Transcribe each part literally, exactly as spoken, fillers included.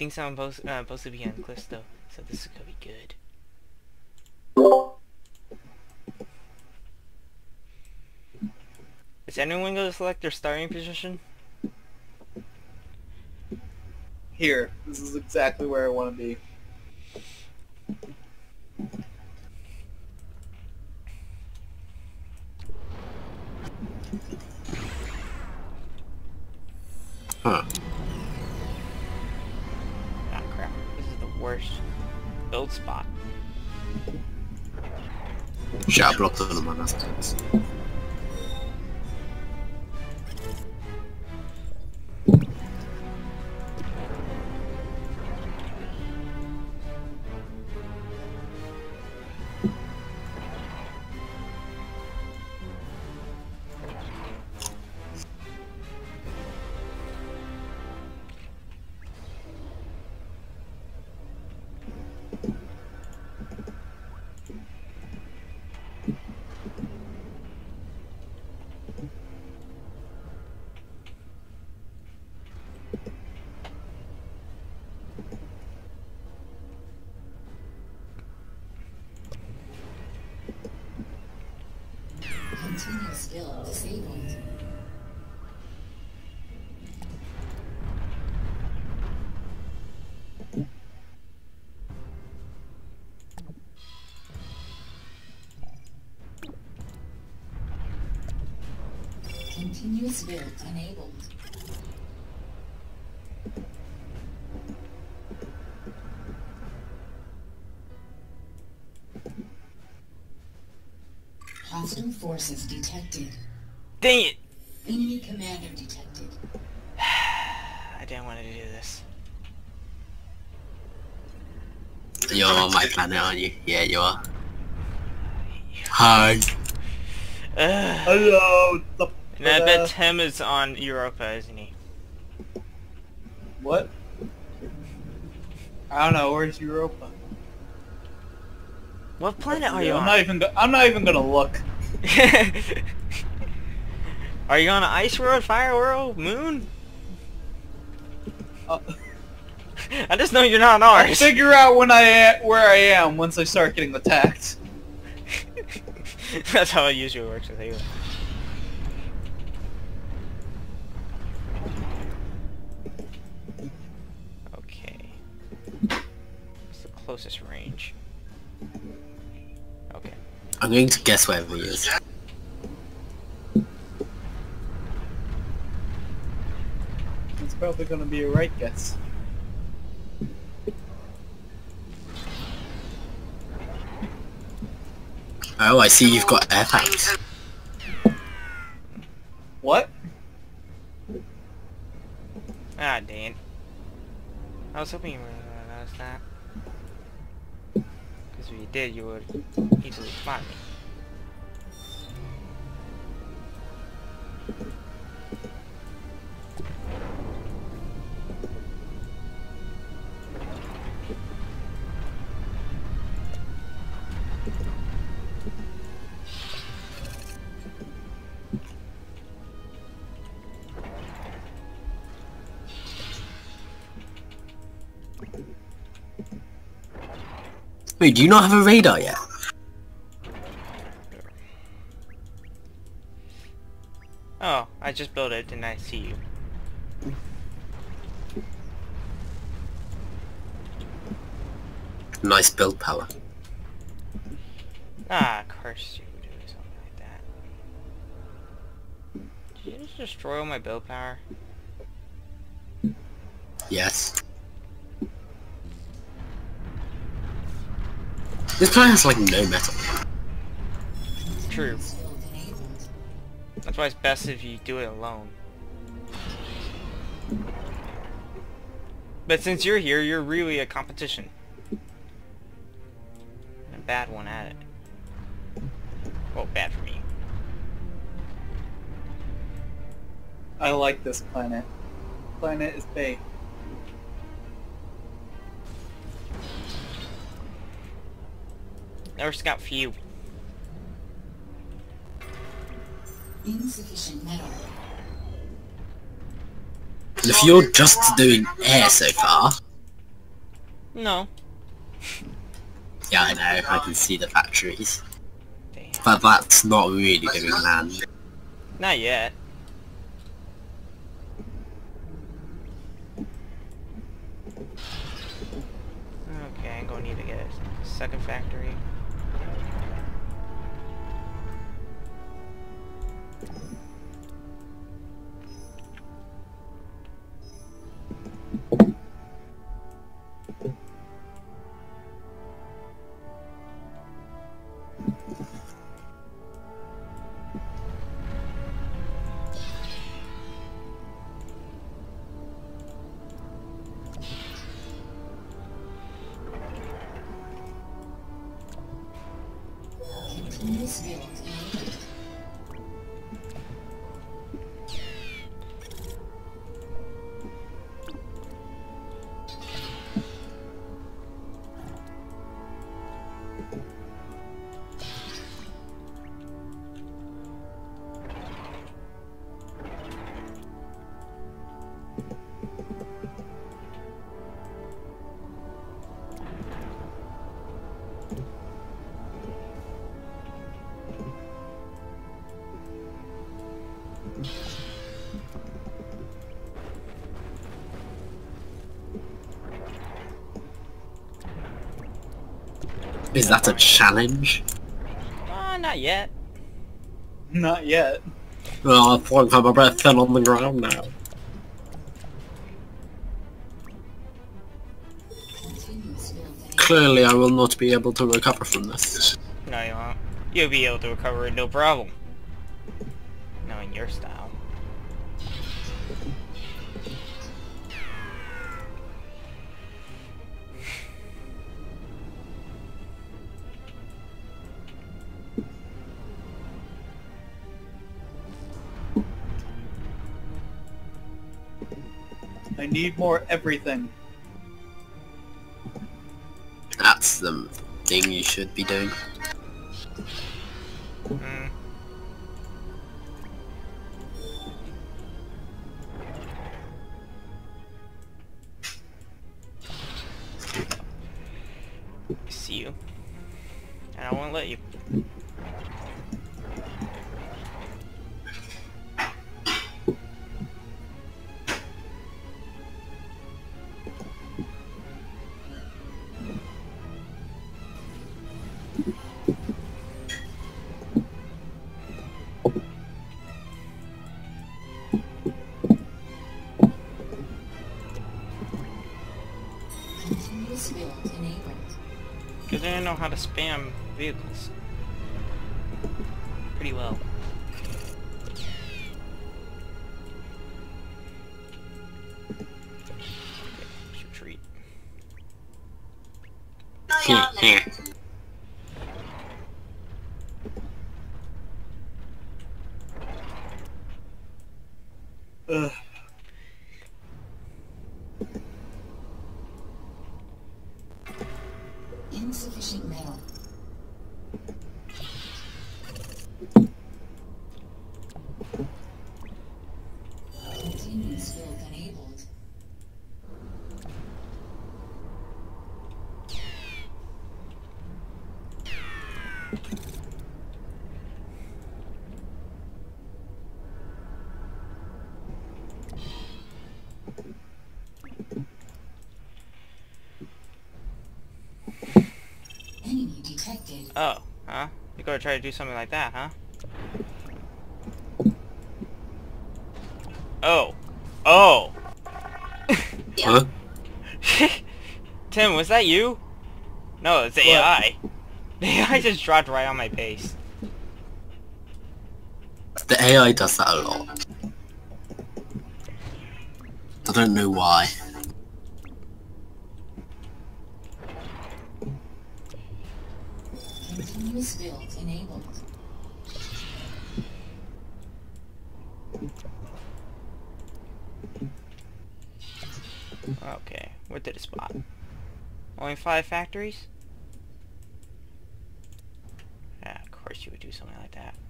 thinks I'm supposed, uh, supposed to be on cliffs though, so this is gonna be good. Is anyone gonna select their starting position? Here, this is exactly where I want to be. Huh. Ah crap, this is the worst build spot. Shit, I blocked on them on that. Continuous build disabled. Continuous build enabled. Hostile forces detected. Dang it! Enemy commander detected. I didn't want to do this. You're on my planet, aren't you? Yeah, you are. Hi. Ugh. Hello. The, And I bet Tim is on Europa, isn't he? What? I don't know. Where's Europa? What planet are you I'm on? not even. Go I'm not even gonna look. Are you on an ice world, fire world, moon? Uh, I just know you're not on I'll ours. figure out when I am, where I am once I start getting attacked. That's how it usually works with you. Okay. What's the closest range? Okay. I'm going to guess wherever he is. It's probably gonna be a right guess. Oh, I see you've got air packs. What? Ah, dang it. I was hoping you would have noticed that. Because if you did, you would easily spot me. Wait, do you not have a radar yet? Oh, I just built it, didn't I see you? Nice build power. Ah, curse you doing something like that. Did you just destroy all my build power? Yes. This planet has like no metal. True. That's why it's best if you do it alone. But since you're here, you're really a competition. And a bad one at it. Well, bad for me. I like this planet. Planet is big. Never scout for you. Insufficient metal. And if you're just doing air so far, No. Yeah, I know. I can see the factories. Damn. But that's not really doing land. Not yet. Okay, I'm gonna need to get a second factory. Continuous build enabled. Is that a challenge? Uh, not yet. Not yet. Oh, I thought I'm a breath thin on the ground now. Continuous build enabled. Clearly I will not be able to recover from this. No, you won't. You'll be able to recover it, no problem. Knowing your style. I need more everything. That's the thing you should be doing. Mm. I see you. And I won't let you. Continuous build enabled. Because I don't know how to spam vehicles. Pretty well. Okay, let's retreat. Here, here. Ugh. Insufficient metal. Continuous build enabled. Enemy detected. Oh, huh? You're gonna try to do something like that, huh? Oh. Oh! Huh? Tim, was that you? No, it's the What? A I. The A I just dropped right on my base. The A I does that a lot. I don't know why. Continuous build enabled. Okay, what did it spot? Only five factories? Yeah, of course you would do something like that.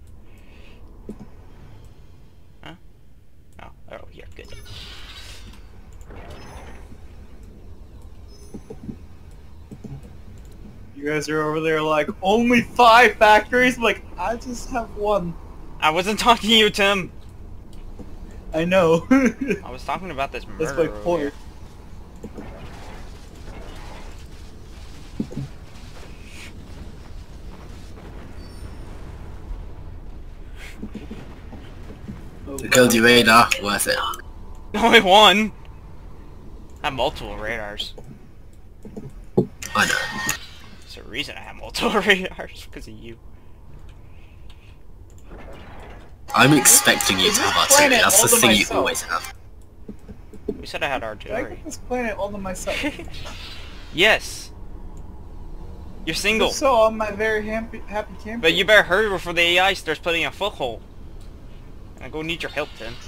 Huh? Oh, oh, here, good. You guys are over there like, only five factories? I'm like, I just have one. I wasn't talking to you, Tim. I know. I was talking about this murder That's my over point. here. Oh, The killed your radar, worth it. Only one. I have multiple radars. I know. There's a reason I have multiple radars, because of you. I'm expecting you Is to this have artillery. planet That's the all to thing you myself? always have. We said I had Did I artillery. get this planet all to myself? Yes. You're single. So I'm my very happy, happy camper. But you better hurry before the A I starts putting a foothold. And I go need your help, Tim.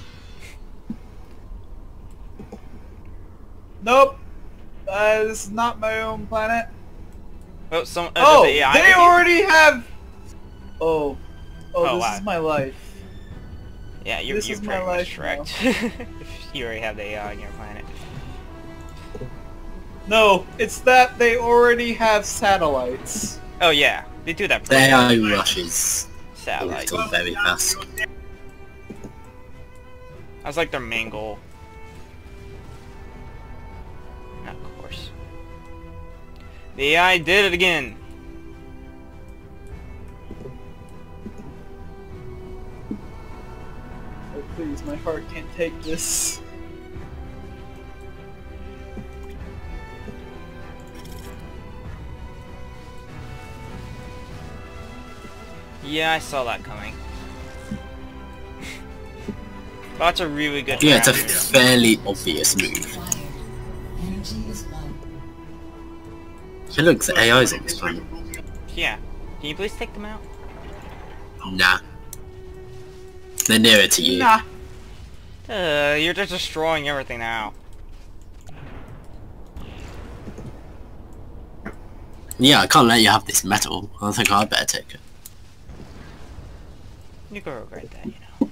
Nope. Uh, this is not my own planet. Oh, some. Uh, Oh, the A I they with you? already have. Oh, oh, Oh, this wow. is my life. Yeah, you're, this you're is my pretty much life correct. If you already have the A I on your planet. No, it's that they already have satellites. Oh yeah, they do that. The pretty A I much. rushes Satellites. all very fast. That's like their main goal. Of course. The A I did it again. Oh please, my heart can't take this. Yeah, I saw that coming. That's a really good Yeah, it's a round. fairly obvious move. Required. Energy is low. Hey look, the A I's on this planet. Yeah. Can you please take them out? Nah. They're nearer to you. Nah. Uh, you're just destroying everything now. Yeah, I can't let you have this metal. I think I'd better take it. You can regret that, you know.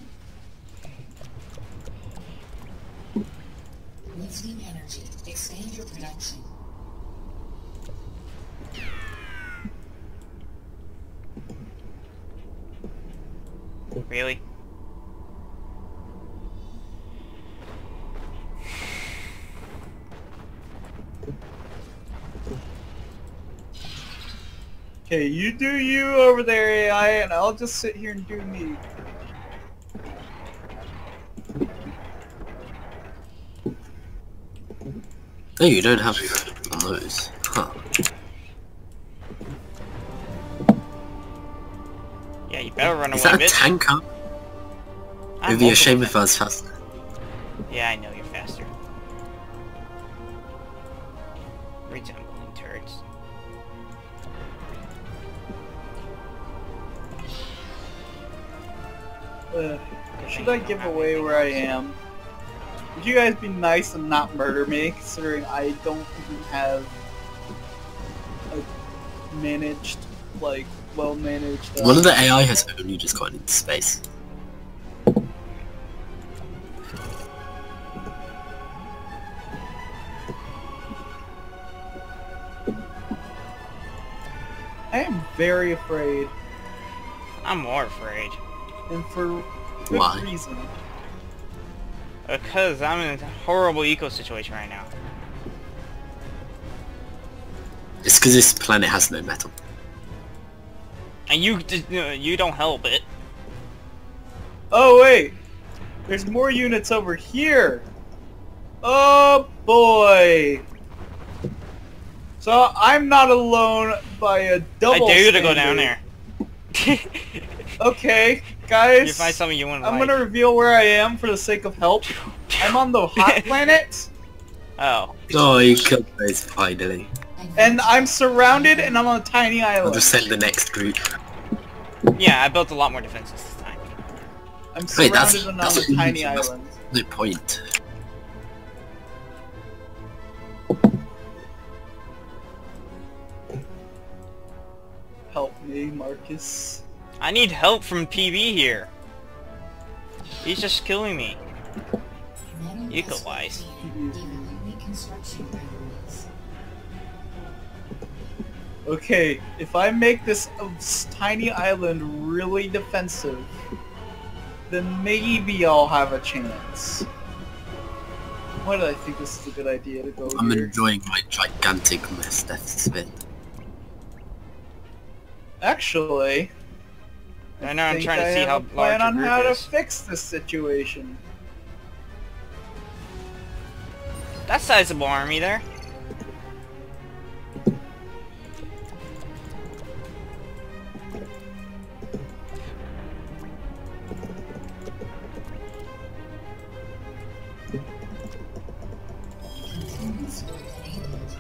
Lithium energy. Expand your production. Really? Okay, you do you over there, A I, and I'll just sit here and do me. Oh, you don't have on those. Huh. Yeah, you better run Is away, that a bitch. tanker? I'm It'd be a multiple shame if I tanks. was faster. Yeah, I know you're faster. Resembling turrets. Uh, should I give away where I am? Would you guys be nice and not murder me, considering I don't even have a managed, like, well-managed... Uh, One of the A I has only just gone into space. I am very afraid, I'm more afraid. and for good Why? reason. Because I'm in a horrible eco situation right now. It's because this planet has no metal. And you d- uh, you don't help it. Oh wait! There's more units over here! Oh boy! So I'm not alone by a I double dare you to go down standard. there. Okay, You guys, find something you want to I'm like. gonna reveal where I am for the sake of help. I'm on the hot planet, Oh. Oh, you killed those finally. and I'm surrounded, and I'm on a tiny I'll island. just send the next group. Yeah, I built a lot more defenses this time. I'm Wait, surrounded that's- and that's on a tiny that's- island. No point. Help me, Marcus. I need help from P B here. He's just killing me. Metal Eco-wise. construction readiness. Okay, if I make this uh, tiny island really defensive, then maybe I'll have a chance. Why do I think this is a good idea to go I'm here? enjoying my gigantic mess death spin. Actually, I know, I'm think trying to I see have how a plan large your on group how to is. fix this situation. That's sizable army there. Continuous build enabled.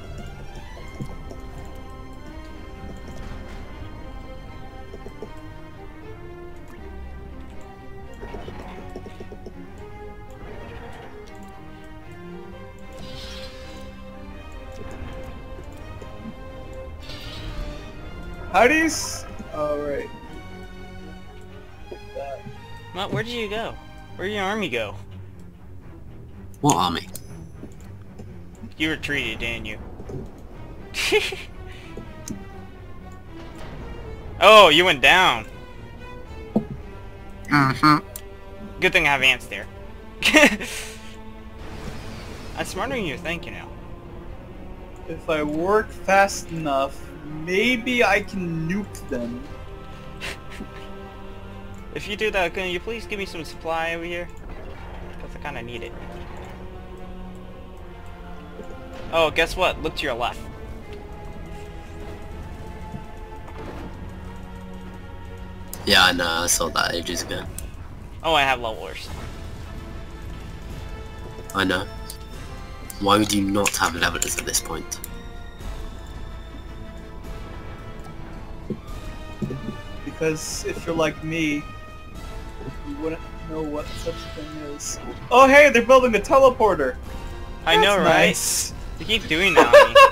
How do you s- oh, right. That. Well, where did you go? Where'd your army go? What army? You retreated, didn't you? Oh, you went down. Mm-hmm. Good thing I have ants there. I'm smarter than you think, you know. If I work fast enough, maybe I can nuke them. If you do that, can you please give me some supply over here? Because I kind of need it. Oh, guess what? Look to your left. Yeah, I know, I saw that ages ago. Oh, I have levelers. I know. Why would you not have levelers at this point? Because if you're like me, you wouldn't know what such a thing is. Oh hey, they're building a teleporter! I know, That's right? nice. You keep doing that on me.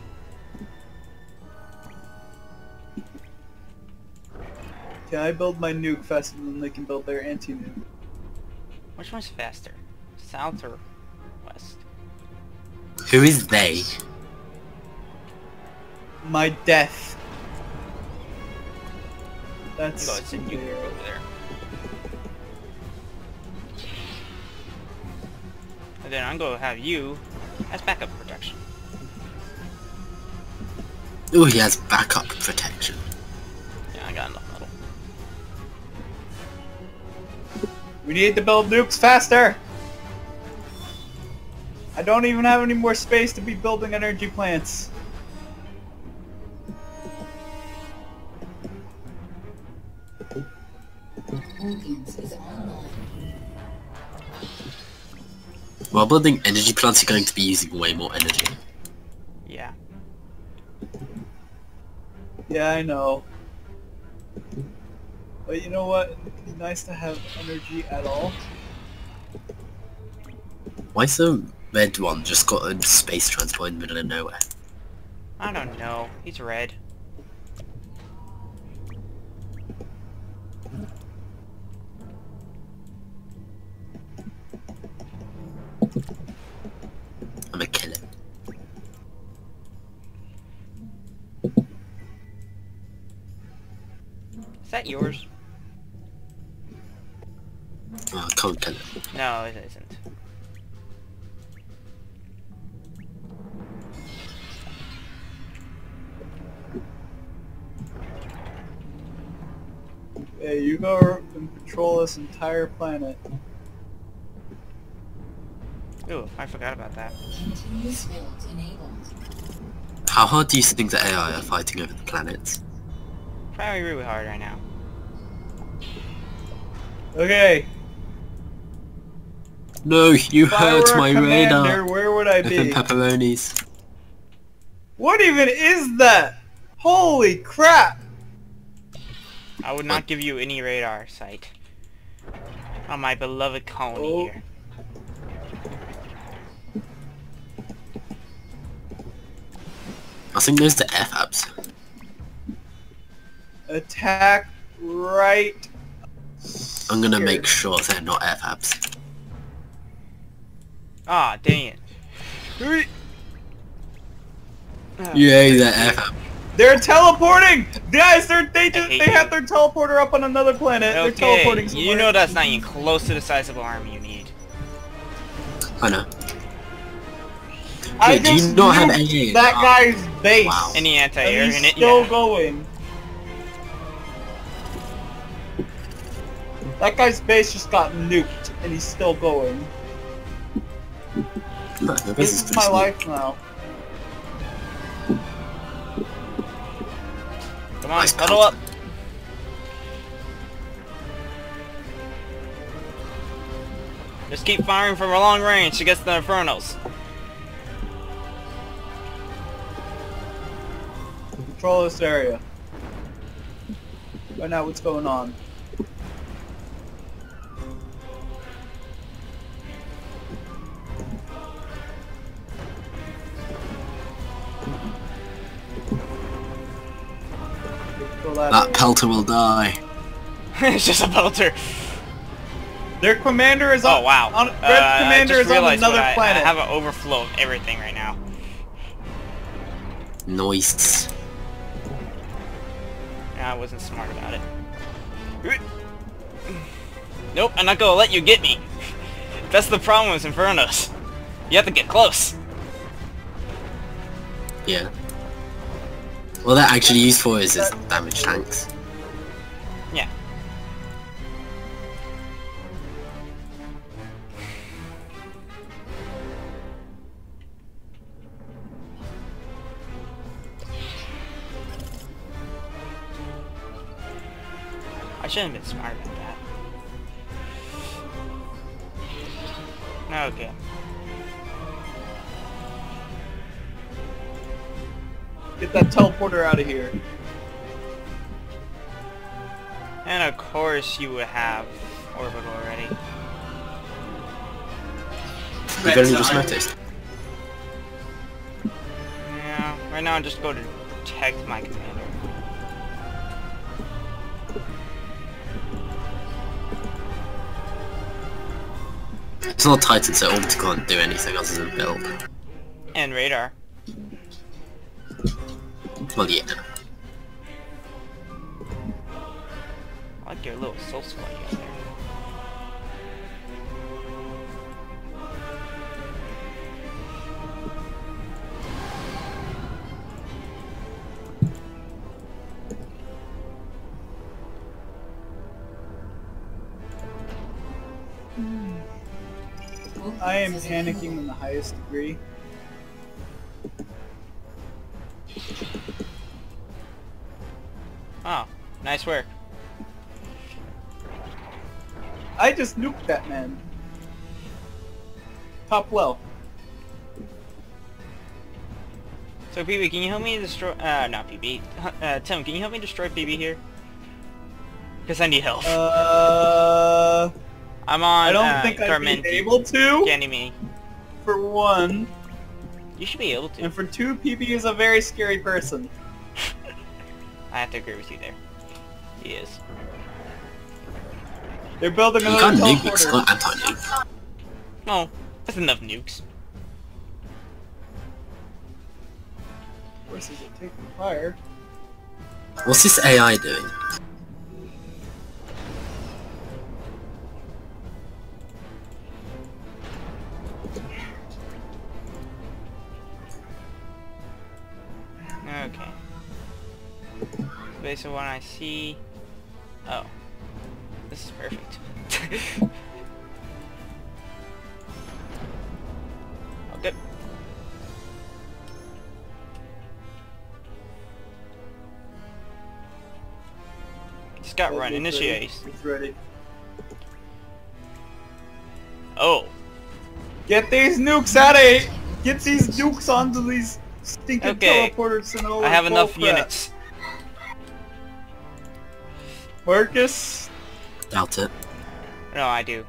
Can I build my nuke faster than they can build their anti-nuke? Which one's faster? South or west? Who is they? My death. You That's go send you there. over there. And then I'm gonna have you as backup protection. Oh, he has backup protection. Yeah, I got enough metal. We need to build nukes faster! I don't even have any more space to be building energy plants. Organs is online. While building energy plants, you're going to be using way more energy. Yeah. Yeah, I know. But you know what? It'd be nice to have energy at all. Why is the red one just got a space transport in the middle of nowhere? I don't know. He's red. I'm gonna kill it. Is that yours? Oh, I can't kill it. No, it isn't. Hey, you go and control this entire planet. Ooh, I forgot about that. Continuous build enabled. How hard do you think the A I are fighting over the planets? Probably really hard right now. Okay. No, you If I were hurt a my commander, radar! where would I Different be? pepperonis. What even is that? Holy crap! I would not give you any radar sight on my beloved colony Oh. here. I think those are the F A Bs. Attack right. I'm gonna here. make sure they're not F A Bs. Ah, dang it. Ah. Yay, they're F A They're teleporting! Guys, they're, they just hate they you. have their teleporter up on another planet. They're Okay, teleporting you somewhere. know that's not even close to the size of army you need. I know. I Wait, do you just not have nuked A A? that Oh. guy's base. Wow. Any anti-air And he's in it? still Yeah. going. That guy's base just got nuked, and he's still going. No, the base This is is my pretty life now. Come on, Nice huddle count. up. Just keep firing from a long range to get to the Infernos. Control this area. Find out what's going on. Control that That area. pelter will die. It's just a belter. Their commander is on. Oh wow. On, Uh, Red I commander just is on realized another what I, planet. I have an overflow of everything right now. Noise. Yeah, I wasn't smart about it. Nope, I'm not gonna let you get me. That's the problem with Infernos. You have to get close. Yeah. All they're actually used for is as damage tanks. Yeah. I shouldn't have been smart about that. Okay. Get that teleporter out of here. And of course you would have orbital already. You've only just noticed. Yeah, right now I'm just going to text my commander. It's not Titan, so Orbit can't do anything other than build. And radar. Well, yeah. I like your little soul squad you got there. I am panicking in the highest degree. Oh, nice work. I just nuked that man. Top low. So P B, can you help me destroy? Uh, not P B. Uh, Tim, can you help me destroy P B here? Because I need help. Uh, I'm on. I don't uh, think I'd Garment. be able to. Ganymede. For one, You should be able to. and for two, P B is a very scary person. I have to agree with you there. He is. They're building You another can't nuke, it's teleporter. got anti-nuke. No, that's enough nukes. Of course, is it taking fire? What's this A I doing? Okay. Based on what I see. Oh. This is perfect. Okay. Just got run. It's ready. Initiate. It's ready. Oh. Get these nukes out of here! Get these nukes onto these stinking Okay. teleporters and all I have this enough bull crap. units. Marcus? Doubt it. No, I do.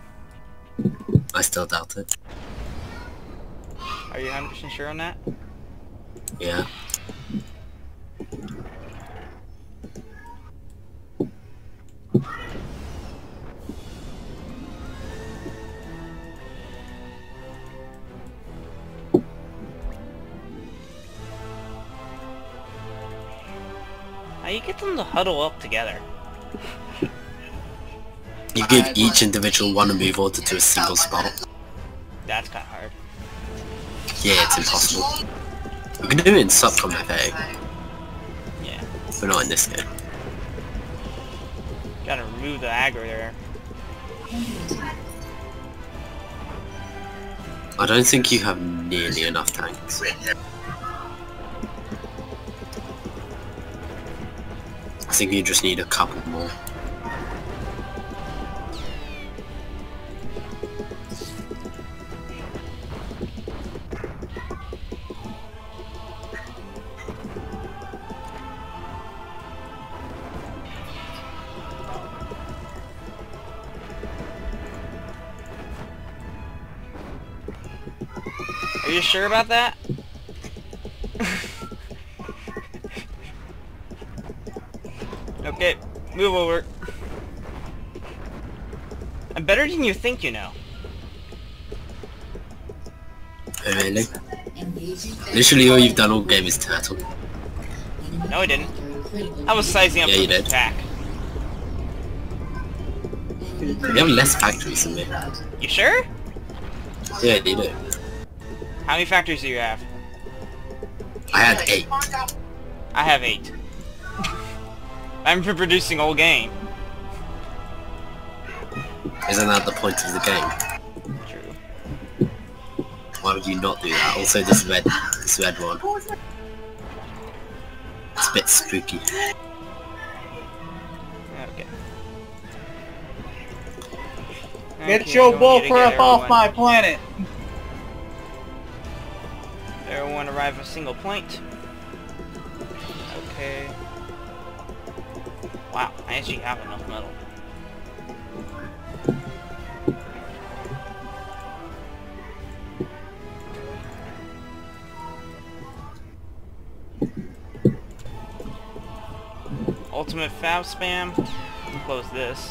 I still doubt it. Are you one hundred percent sure on that? Yeah. How you get them to huddle up together? You give each individual one and move order to a single spot. That's kind of hard. Yeah, it's impossible. We can do it in Subcom, I think. Yeah. But not in this game. Gotta remove the aggro there. I don't think you have nearly enough tanks. I think you just need a couple more. Are you sure about that? Okay, move over. I'm better than you think you know. Oh, really? Literally all you've done all game is turtle. No, I didn't. I was sizing up Yeah, for you this did. pack. You have less factories than me. You sure? Yeah, you do. How many factories do you have? I had eight. I have eight. I'm producing all game. Isn't that the point of the game? True. Why would you not do that? Also this red, this red one. It's a bit spooky. Okay. Get Okay, your we need to bullcrap get off everyone- my planet! Everyone arrive at a single point. Okay. Wow, I actually have enough metal. Ultimate fab spam. Close this.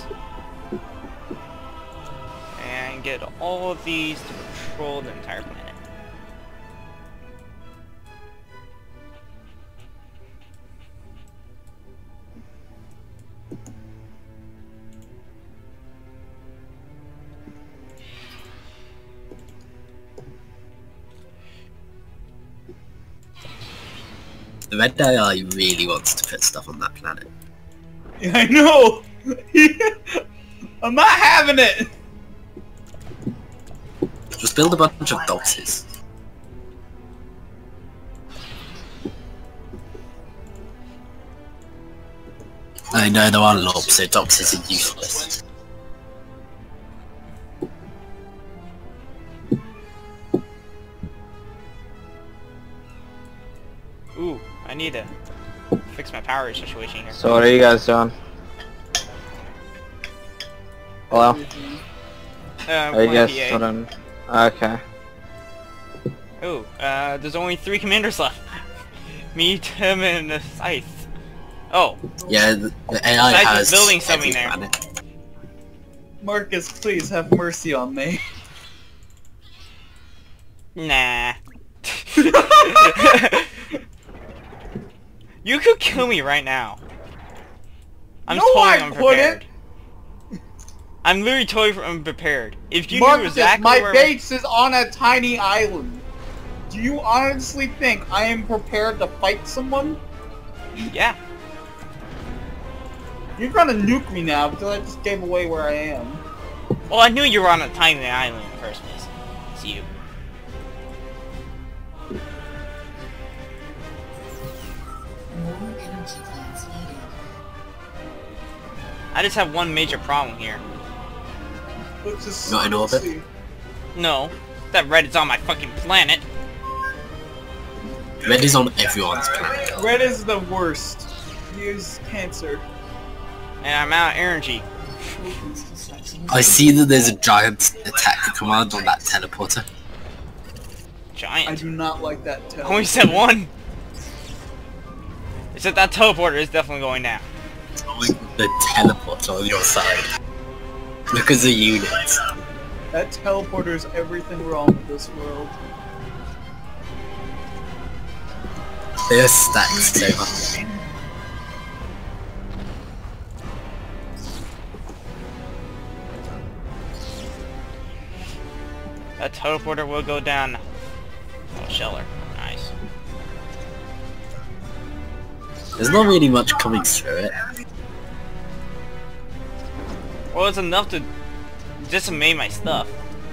And get all of these to control the entire planet. The red A I really wants to put stuff on that planet. Yeah, I know! I'm not having it! Just build a bunch of boxes. I know there are lobs, so boxes are useless. Ooh, I need to fix my power situation here. So what are you guys doing? Hello? Uh, Are you guys P A. sort of... Okay. Ooh, uh, there's only three commanders left. Me, Tim, and uh, Scythe. Oh, Yeah, the, the A I Besides has building something every there. planet. Marcus, please have mercy on me. nah. You could kill me right now. I'm No, totally I unprepared. I'm literally totally unprepared. If you knew Marcus, exactly my where base is on a tiny island. Do you honestly think I am prepared to fight someone? Yeah. You're gonna nuke me now because I just gave away where I am. Well, I knew you were on a tiny island in the first place. It's you. More energy plants needed. I just have one major problem here. Let's just Not in orbit? see. No, that red is on my fucking planet. Red is on everyone's planet. Red is the worst. He is cancer. And I'm out of energy. Organs construction. I see that there's a giant attack command on that teleporter. I Giant. do not like that I tell. only said one. Except that teleporter is definitely going down. The teleporter on your side. Look at the units. That teleporter's everything wrong with this world. They are stacked so high. A teleporter will go down. Oh, Sheller. Nice. There's not really much coming through it. Well, it's enough to decimate my stuff.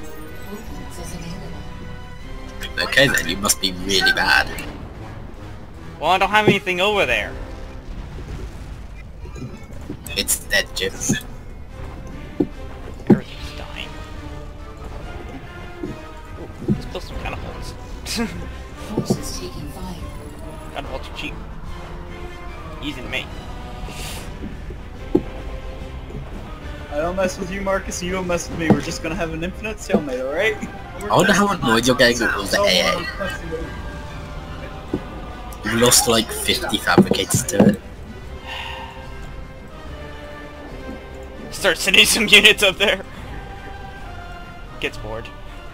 Okay then, you must be really bad. Well, I don't have anything over there. It's dead, Jim. Everything's dying. Ooh, let's build some catapults. Forces taking fire. Catapults are cheap. Easy to make. I don't mess with you, Marcus, and you don't mess with me. We're just gonna have an infinite stalemate, alright? I wonder how annoyed you're getting with all the A A. You lost like fifty fabricators to it. Start sending some units up there. Gets bored.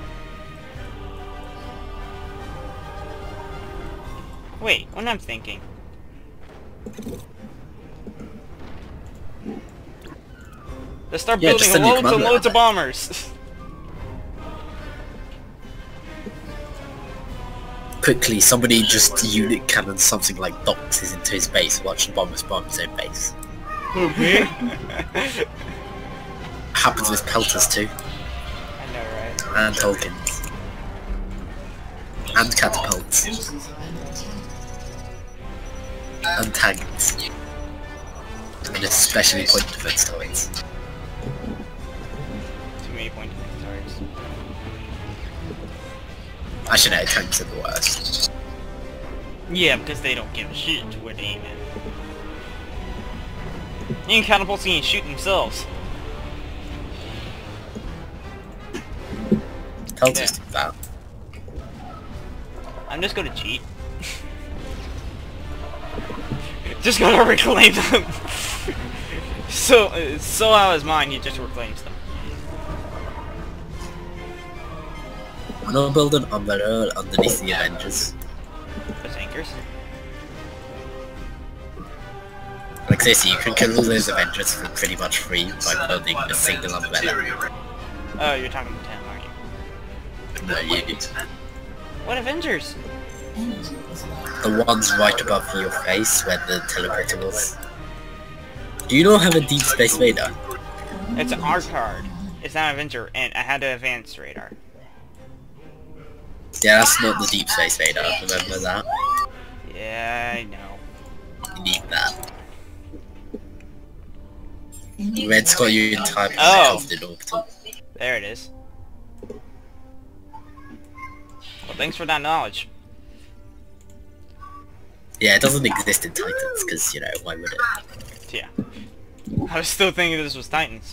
Wait, what I'm thinking. Let's start Yeah, just building send your loads and commander. loads of bombers. Quickly, somebody just unit cannon something like doxes into his base. Watch the bombers bomb his own base. Who, me? Happens with pelters too, I know, right? and Tolkien's, and catapults, Forces are under attack. and tanks, and especially point defense turrets. Too many point defense turrets. Actually, no, tanks are the worst. Yeah, because they don't give a shit to where they aim at. Even catapults can shoot themselves. Pelters do that. I'm just gonna cheat. Just gonna reclaim them. so, uh, so out is mine. He just reclaims them. I'm gonna build an umbrella underneath the Avengers. Those anchors. Like this, you can kill all those Avengers for pretty much free by building a single umbrella. Oh, you're talking about ten, aren't you? No, you. What Avengers? Energy is low. The ones right above your face where the teleporter was. Do you not have a Deep Space Vader? It's an R card. It's not an Avenger, and I had to advance radar. Yeah, that's not the Deep Space Vader, remember that? Yeah, I know. You need that. Red's got your entire planet Oh. covered in orbital. There it is. Well, thanks for that knowledge. Yeah, it doesn't exist in Titans, because, you know, why would it? Yeah. I was still thinking this was Titans.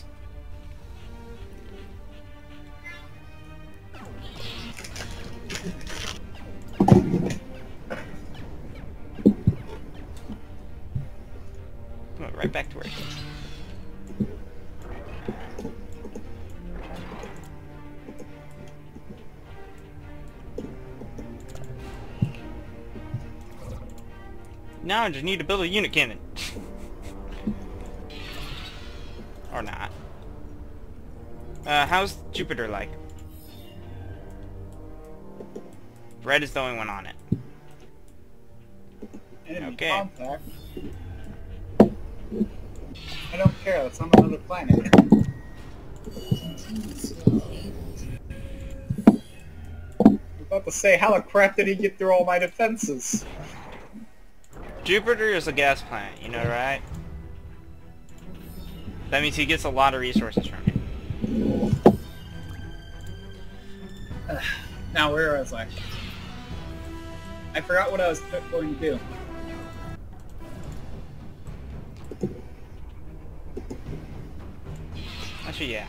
Come on, right back to where it came. Now I just need to build a unit cannon. Or not. Uh, how's Jupiter like? Red is the only one on it. Enemy Okay. contact. I don't care, that's on another planet. Continuous flow enabled. I'm about to say, how the crap did he get through all my defenses? Jupiter is a gas planet, you know, right? That means he gets a lot of resources from it. Now, where was I? I forgot what I was going to do. Actually, yeah.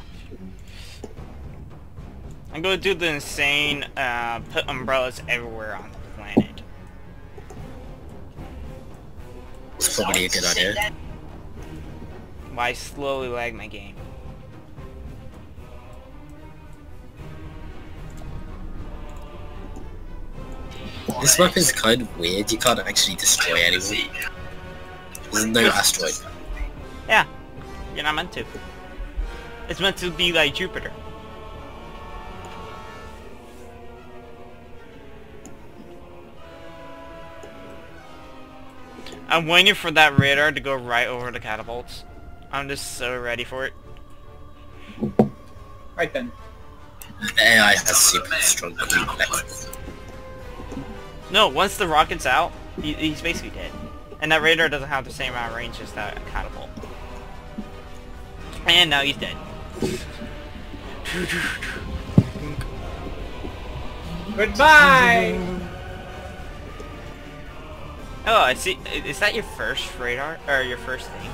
I'm gonna do the insane, uh, put umbrellas everywhere on the planet. It's probably a good idea. Why slowly lag my game? This weapon's kind of weird, you can't actually destroy anyone. There's no asteroid. Yeah, you're not meant to. It's meant to be like Jupiter. I'm waiting for that radar to go right over the catapults. I'm just so ready for it. Right then. The A I has super strong reflexes. No, once the rocket's out, he, he's basically dead. And that radar doesn't have the same amount of range as that catapult. And now he's dead. Goodbye! Oh, I see. Is that your first radar? Or your first thing?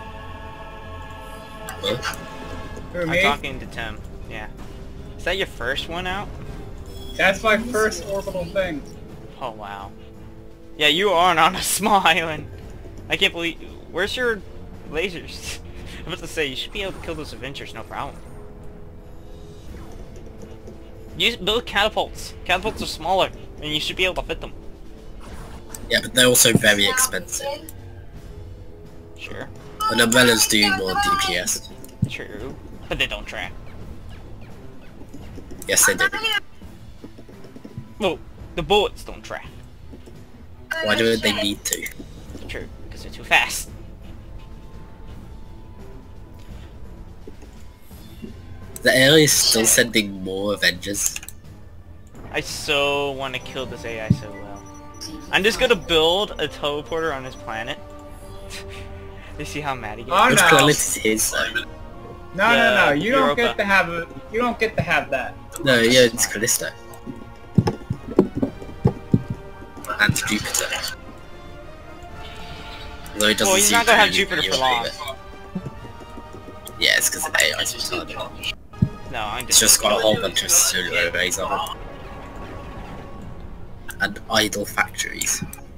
Huh? Who, I'm me? talking to Tim. Yeah. Is that your first one out? That's my first orbital thing. Oh, wow. Yeah, you are on a small island. I can't believe... Where's your lasers? I was about to say, you should be able to kill those Avengers, no problem. Use build catapults. Catapults are smaller, and you should be able to fit them. Yeah, but they're also very expensive. Sure. And umbrellas do more D P S. True. But they don't track. Yes, they do. Well, the bullets don't track. Why do they need to? True, because they're too fast. The A I is still sending more Avengers. I so want to kill this A I so well. I'm just gonna build a teleporter on this planet. You see how mad he gets? Oh, Which no. planet is his though? No, no, no, Yeah, you don't Europa. get to have it. You don't get to have that. No, yeah, it's Callisto. And Jupiter. Although it doesn't Well, he's seem not gonna to have be Jupiter your for long. favourite. Yeah, it's because the A I's retarded. No, I'm It's just... just got a whole bunch of solar arrays on it. And idle factories.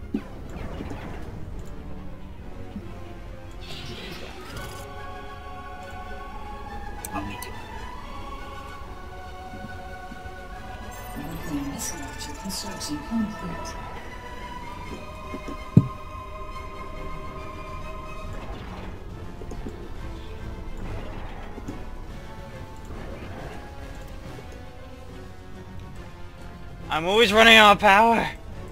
Nuclear missile launcher construction complete. I'm always running out of power!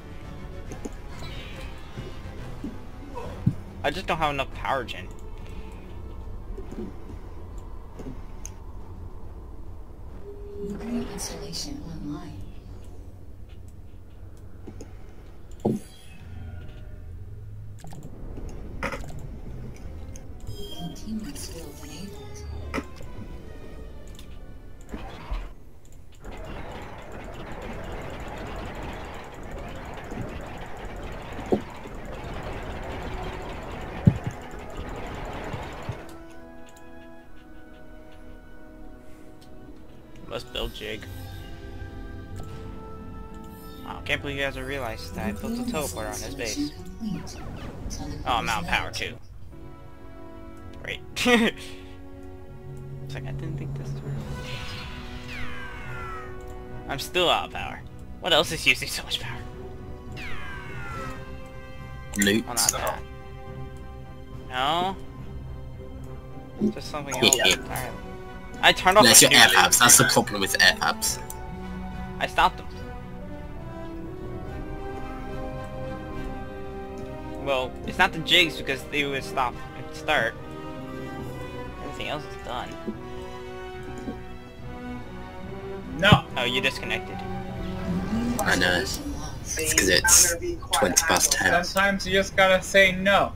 I just don't have enough power gen. Nuclear installation online. Continuous field enabled. Let's build Jig. Oh, I can't believe you guys have realized that I built a teleporter on this base. Oh, I'm out of power too. Great. It's like I didn't think this through. I'm still out of power. What else is using so much power? Loot. Oh, not that. No. Just something else entirely. I turned off That's the your air fuse. pabs. That's the problem with air pabs. I stopped them. Well, it's not the jigs because they would stop and start. Everything else is done. No. Oh, you disconnected. I know. It's because it's twenty past ten. Sometimes you just gotta say no.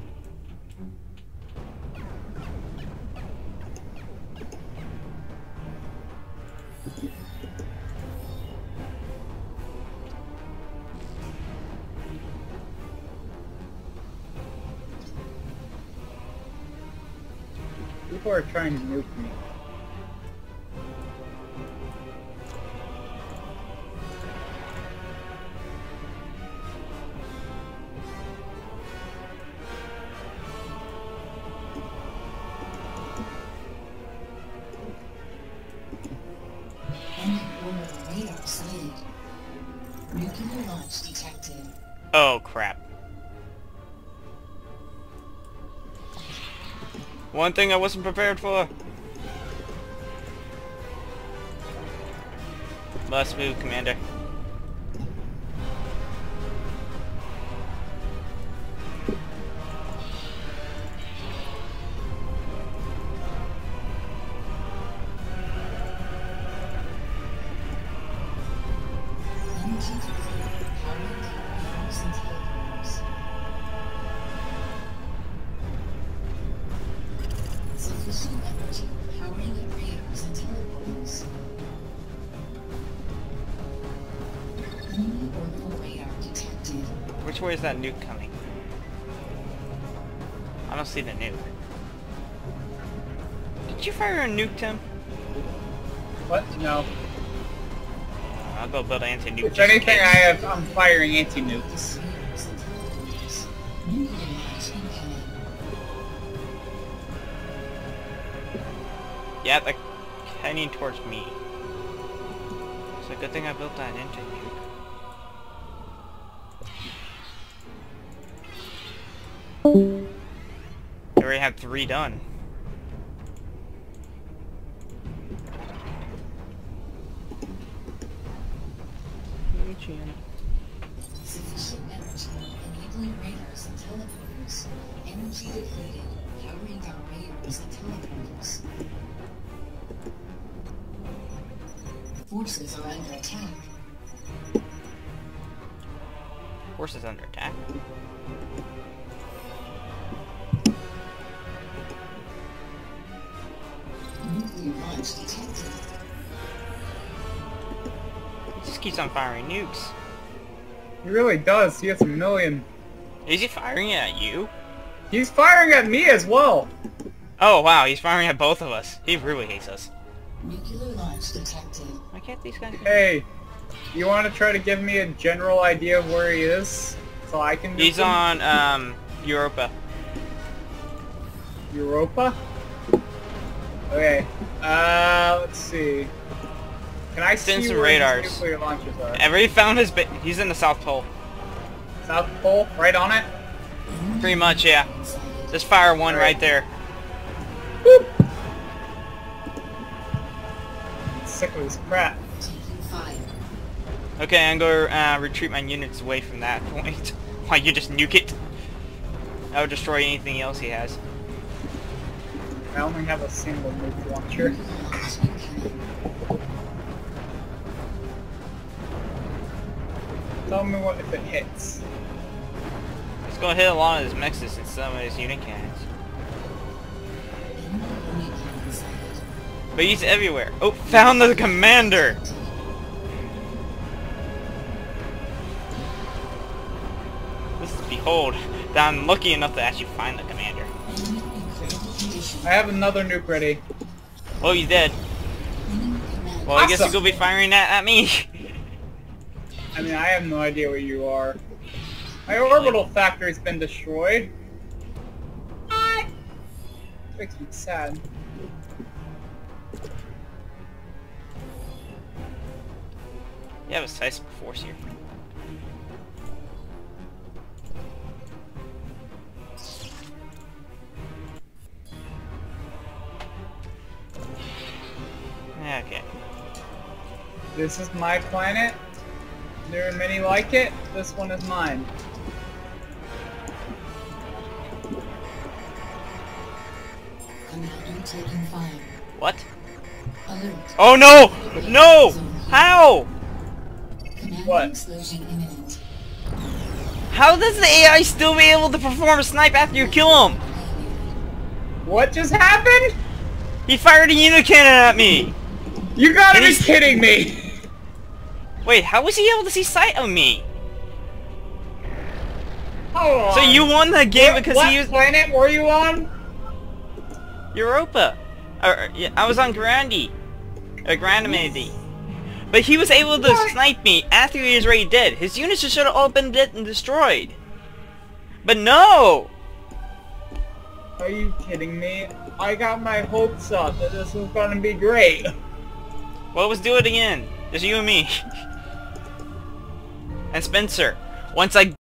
People are trying to nuke me. Enemy orbital radar sighted. Nuclear launch detected. Oh, crap. One thing I wasn't prepared for. Must move, Commander. way is that nuke coming? I don't see the nuke. Did you fire a nuke, Tim? What? No. I'll go build an anti-nuke. If anything, I have. I'm firing anti-nukes. Yeah, they're heading towards me. It's a good thing I built that anti-nuke. I already have three done. Sufficient energy enabling radars and teleporters. Energy depleted, powering down radars and teleporters. Forces are under attack. Forces under attack. Nuclear launch detected. He just keeps on firing nukes. He really does. He has a million. Is he firing it at you? He's firing at me as well. Oh wow, he's firing at both of us. He really hates us. Nuclear launch detected. Why can't these guys? Hey, you want to try to give me a general idea of where he is, so I can? He's him? on um Europa. Europa. Okay. Uh, let's see. Can I Send see some where radars. his nuclear launchers are? Everybody found his ba- he's in the South Pole. South Pole, right on it. Pretty much, yeah. Just fire one right there. Boop. I'm sick of this crap. Taking fire. Okay, I'm going to uh, retreat my units away from that point. Why you just nuke it? I would destroy anything else he has. I only have a single nuke launcher. Launch incoming. Tell me what if it hits. Let's go hit a lot of his mexes and some of his unit cannons. Enemy unit cannon sighted. But he's everywhere. Oh, found the commander! This is behold. That I'm lucky enough to actually find the commander. Enemy in critical condition. I have another nuke ready. Oh, he's dead. Enemy command. Well, I guess Awesome. he's gonna be firing that at me. I mean, I have no idea where you are. My orbital factory's been destroyed. What? Makes me sad. You have a decisive force here. Okay. This is my planet. There are many like it. This one is mine. Commander taking fire. What? Alert. Oh no! No! How? Commander What? explosion imminent. How does the A I still be able to perform a snipe after you kill him? What just happened? He fired a unit cannon at me! You gotta And be he's- kidding me! Wait, how was he able to see sight of me? Hold on. So you won the game What- because what he used planet were you on? Europa. Or, yeah, I was on Grandi. Or Grandamity. But he was able to What? snipe me after he was already dead. His units just should have all been dead and destroyed. But no! Are you kidding me? I got my hopes up that this was gonna be great. Well, let's do it again. Just you and me. And Spencer. Once I